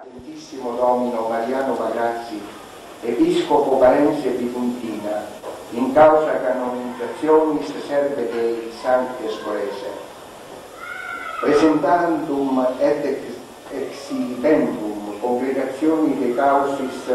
Eccellentissimo Domino Mariano Magrazzi, Episcopo Parense di Puntina, in causa canonizzationis serve Dei Sancti Scorese, presentandum et exhibendum congregazioni de causis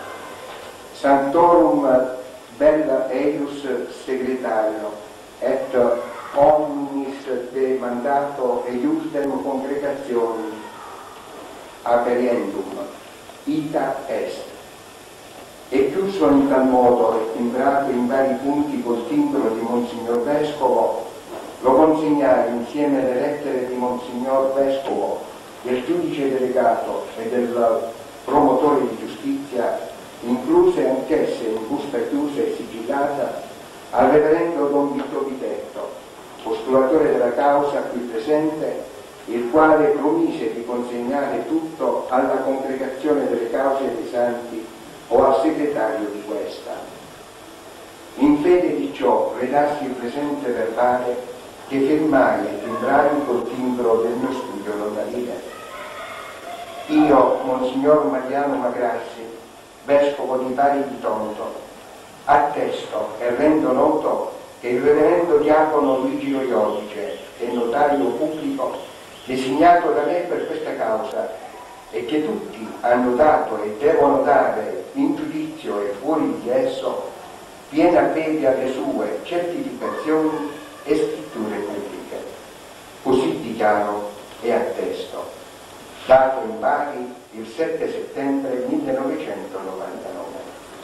Sanctorum Bella Eius Segretario et omnis de mandato eiusdem congregazioni aperiendum ita est, e chiuso in tal modo e timbrato in vari punti col timbro di Monsignor Vescovo, lo consegnai insieme alle lettere di Monsignor Vescovo, del giudice delegato e del promotore di giustizia, incluse anch'esse in busta chiusa e sigillata, al reverendo Don Vito Vitetto, postulatore della causa qui presente, il quale promise di consegnare tutto alla congregazione delle cause dei santi o al segretario di questa. In fede di ciò redassi il presente verbale che firmai e timbrai col timbro del mio studio londinese. Io, Monsignor Mariano Magrazzi, Vescovo di Bari di Tonto, attesto e rendo noto che il reverendo diacono Luigi Iodice è notario pubblico designato da me per questa causa e che tutti hanno dato e devono dare in giudizio e fuori di esso piena fede alle sue certificazioni e scritture pubbliche. Così dichiaro e attesto. Dato in Bari il 7 settembre 1999.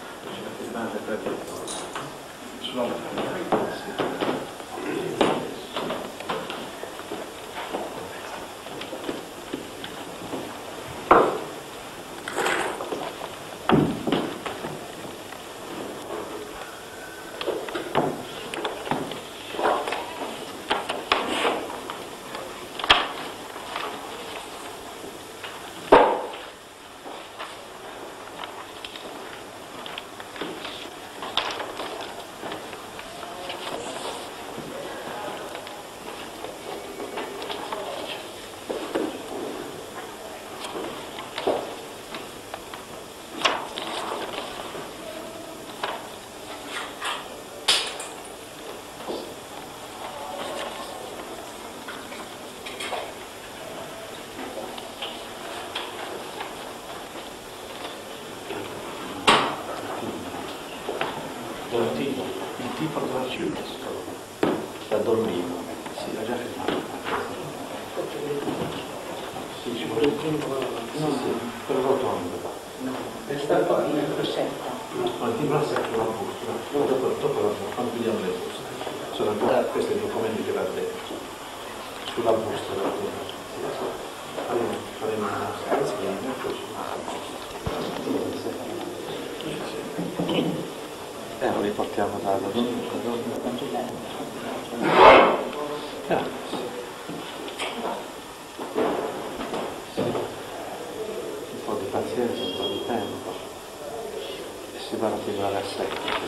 Il tipo della città da dormivo, sì, ha già firmato. Sì, ci vuole il timbro, per rotondo. È stato in rosetta. No, il timbro è sulla busta, dopo quando vediamo le buste. Sono ancora questi documenti che va dentro, sulla busta della timbro. Faremo una scazzina, lo riportiamo da un po' di pazienza, un po' di tempo e si va a timbrare a secco.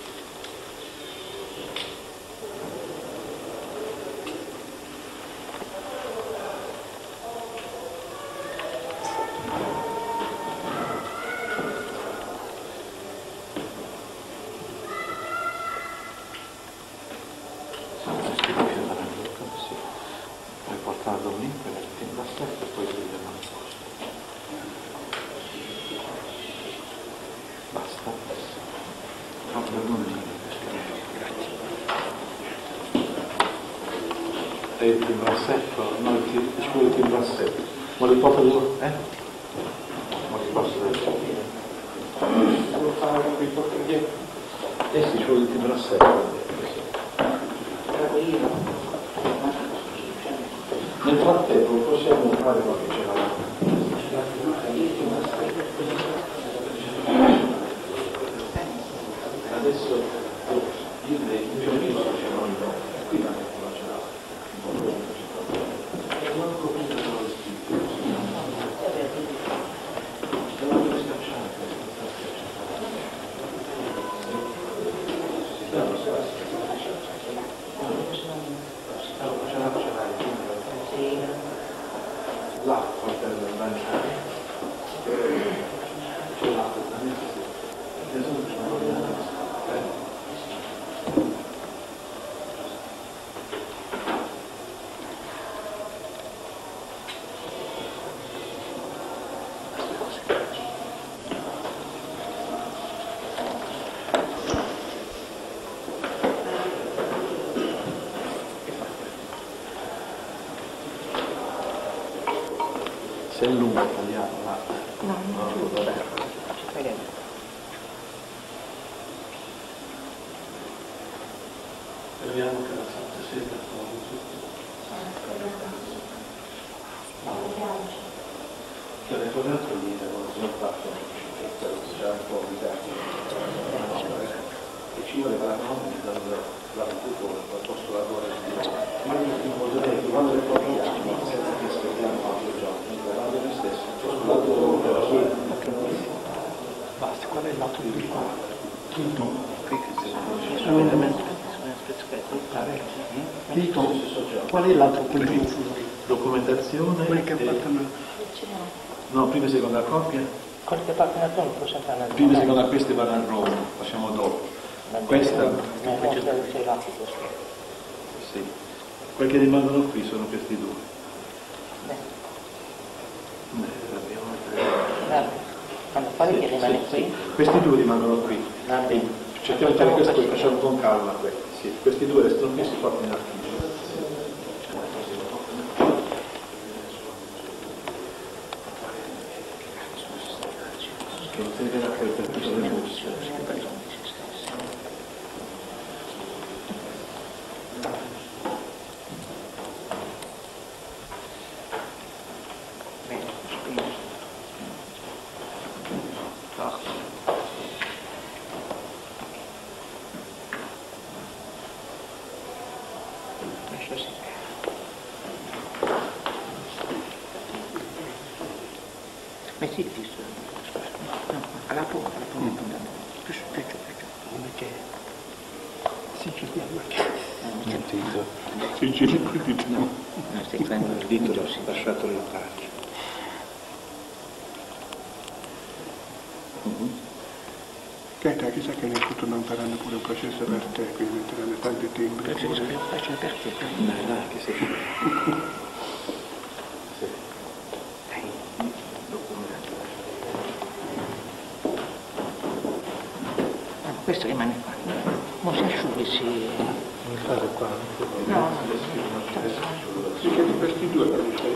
E il timbrassetto, no, il timbrassetto, ma li posso dire? Ma li posso dire? Devo fare qui porto dietro. Sì, ci vuole il timbrassetto. Nel frattempo possiamo fare qualche celata. Adesso il mio amico faceva un po', qui la metto la celata. L'acqua per mangiare Se è lungo tagliamo là. No, vabbè. Fai dentro. Vediamo che la Santa Sede trova tutto. L'ho ricordato lì, non fatto, c'era un po' di tempo. E ci voleva la nonna dal tutore, al posto lavorare. Ma io ti voglio dire che quando le portiamo, senza che aspettiamo altro giorno, guardate noi stessi, il lavoro della chiesa. Basta, qual è il lato di qua? Tito, qual è l'altro punto? Documentazione. Quelli che partono. No, prima e seconda coppia. Quelli che partono a Roma, possono andare a Roma. Prima e seconda queste vanno a Roma, facciamo dopo. Questa. No, sei là, questo. Sì. Quelli che rimangono qui sono questi due. Allora, quali che rimane qui? Questi due rimangono qui. Cerchiamo di fare questo e facciamo con calma questi. Sì. Questi due restano qui e si portano in archivio. Che non servirà poi per tutto le emozioni. Metti il viso, no, alla punta, più su, più giù, perché si chiudiamo Il dito. si gira il dito, no, stai prendendo il dito, Si è lasciato le tracce. Che chissà che nel futuro non faranno pure un processo per te, quindi metteranno tanti timbri. faccio per te, Dai, che sei. questo rimane qua, non si asciughi, Non fare qua. no, Sì, che di questi due per stai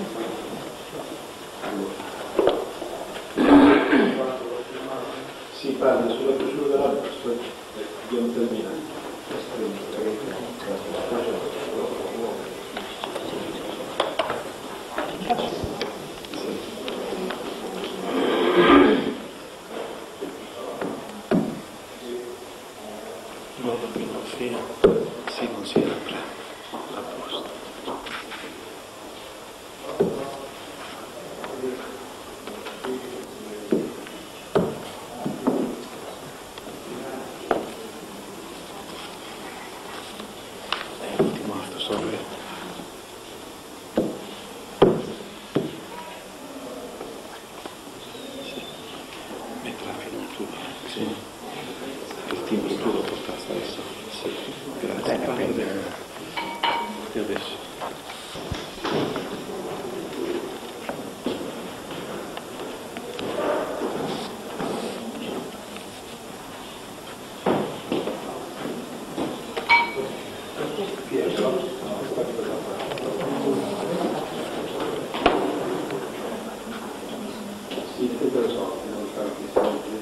Si parla sulla chiusura dell'altro, dobbiamo terminare. Modo fino a fine, sì, non si apre a posto. L'ultimo altro sorvetto. Sì. Metto la firmatura. Sì. Il timbro tu lo porta stesso. Sì. Grazie. E adesso. Sì, tutto lo so, devo fare questi soldi.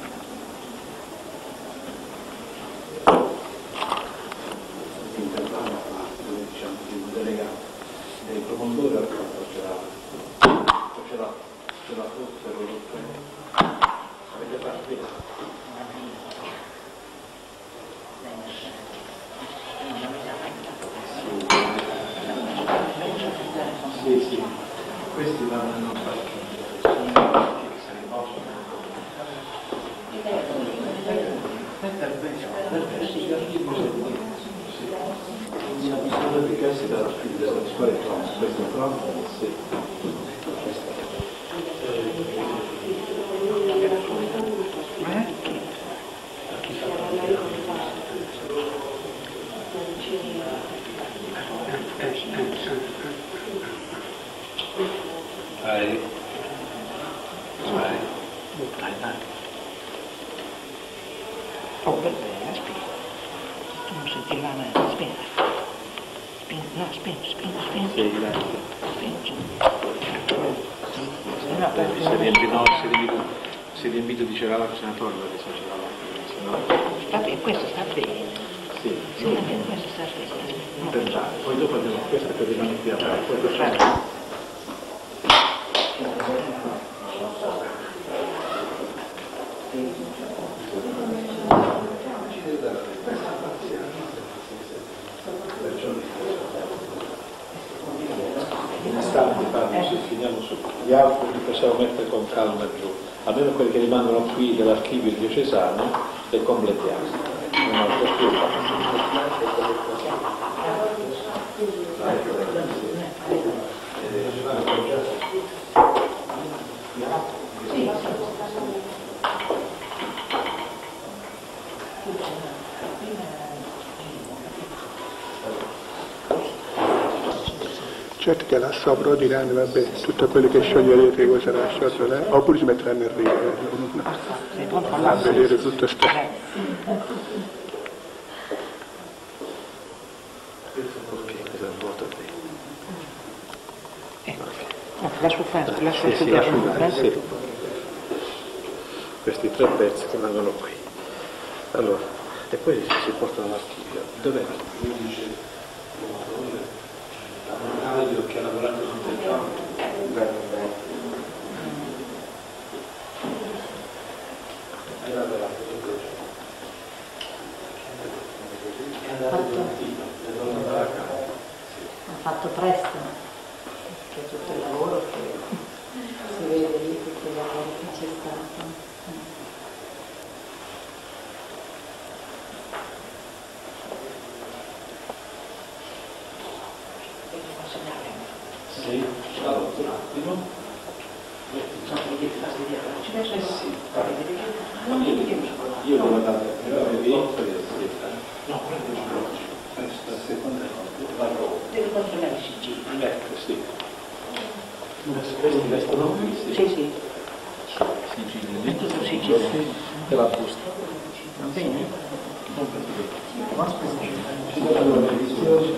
Intervallo a parte, dove diciamo che il delegato dei promotore al campo ce l'ha tutto per lo avete fatto bene. Sì, sì, questi vanno a fare. Sono ricassi dalla figlia della scuola di Thomas, questo è proprio, sì. Vai. oh, per bene, spingi, tu non senti la mano, spingi, no, spingi, Sì, grazie. spingi. Si è riempito di ceralato senatore, perché se c'era Sta bene, questo sta bene. sì, Sì, questo sta bene. per dare. Poi dopo abbiamo questa che rimane qui aperta. Se finiamo su gli altri li possiamo mettere con calma giù, almeno quelli che rimangono qui dell'archivio diocesano e completiamo. Non ho più. Certo che là sopra diranno, vabbè, tutte quelle che scioglierete voi sarà sciolto là, oppure si metteranno in riga a vedere tutto sto. Lascio Questi 3 pezzi che vengono qui. Allora, e poi si portano all'archivio. Dov'è l'archivio? Che ha lavorato tutto il giorno. Ha fatto presto, c'è tutto il lavoro che si vede lì, tutto il lavoro che c'è stato. Sì, allora, un attimo. Io devo andare a vedere no, questa seconda cosa, Devi controllare i sigilli. sì. Questi vestono qui, Sì, sì. sigilli, Tutto sigilli. e la busta. Va bene? Ci saranno le edizioni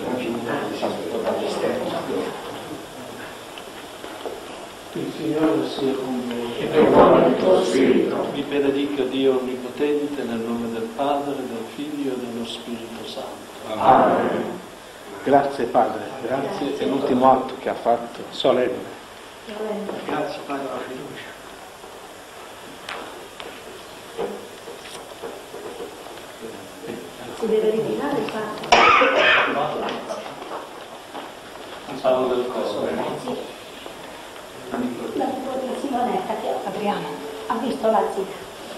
il Signore sia con voi. il tuo spirito. Vi benedica Dio Onnipotente nel nome del Padre, del Figlio e dello Spirito Santo. Amen. Grazie Padre, grazie. È l'ultimo atto che ha fatto, solenne. Grazie Padre per la fiducia. Si deve ritirare il fatto. Paolo del Coso. La figura di Simonetta che Adriano ha visto la zia.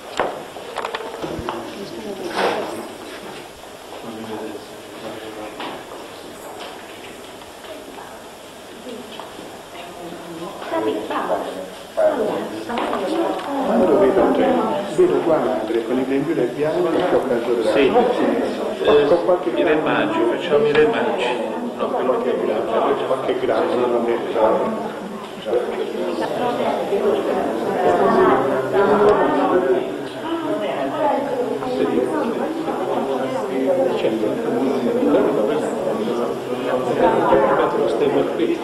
Quando vedo tua madre con i grembiuli e bianchi che ho preso della Sì, i remagi, facciamo i remagi. No, quello che è grande. qualche grado, non ho detto. Lo stemma qui.